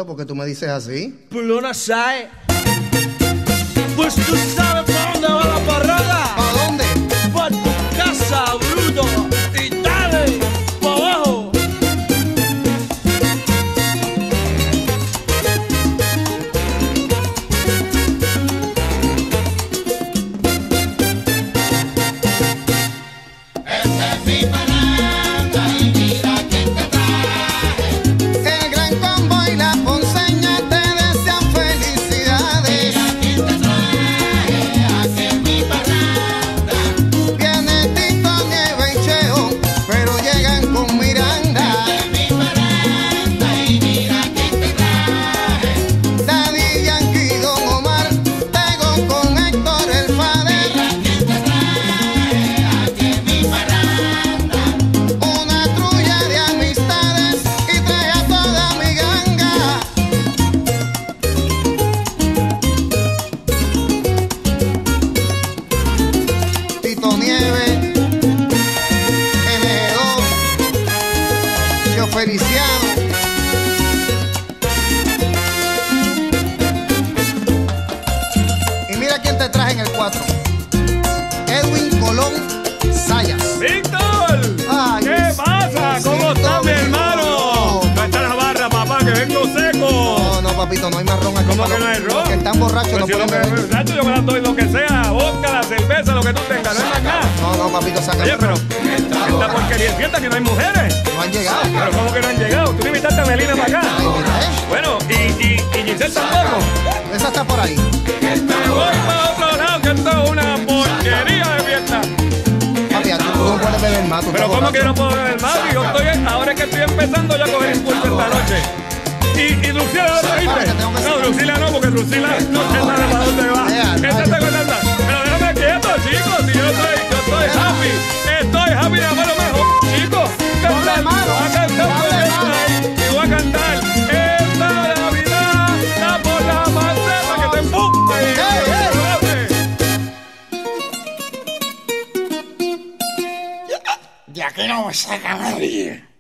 Manolito, ¿por qué tú me dices así? Pues no la sabes. Pues tú sabes para dónde va la parrada. ¿Para dónde? Pa' tu casa, bruto. Y dale, pa' abajo. Esta es mi parranda y mira quién te traje. El gran combo y la ponceña te desean felicidades. Mira quién te traje, aquí en mi parranda. Viene Tito, Nieve y Cheo, pero llegan con Miranda. Esta es mi parranda y mira quién te traje. Daddy Yankee, Don Omar, Tego con Héctor el Fader. Mira quién te traje, aquí en mi parranda. Una trulla de amistades y trae a toda mi ganga. Tito Nieve, MG2, Yo Feliciano. Y mira quién te traje en el 4. Edwin Colón Sayas. ¡Víctor! Ay, ¿Qué pasa? ¿Cómo estás, mi hermano? No está en la barra, papá, que vengo seco. No, no, papito, no hay más ron aquí. ¿Cómo para que no hay ron? Que están borrachos, Pues no si lo pueden que, beber. muchacho, yo me la doy lo que sea, vodka, la cerveza, lo que tú tengas, no es más nada. No, no, papito, saca. Oye, pero esta porquería sienta que no hay mujeres. No han llegado. Pero ¿cómo que no han llegado? Tú me invitaste a Melina para acá. Ay, mira, Bueno, y Giselle tampoco. esa está por ahí. Me voy para otro lado, que esto es una porquería de fiesta. Papi, tú no puedes beber más. tú Pero estás ¿cómo que no borracho. puedo beber más? Yo estoy, ahora es que estoy empezando ya a coger impulso esta noche. ¿Y Drusila lo trajiste? No, Drusila no, porque Drusila no sé nada para dónde va. Esta está con anda. Pero déjame quieto, chicos, si yo estoy happy. Estoy happy de amar lo mejor, chicos. Doble mano, Voy a cantar doble mano. y voy a cantar esta Navidad, da por la maceta que te empuja. De aquí no me saca nadie.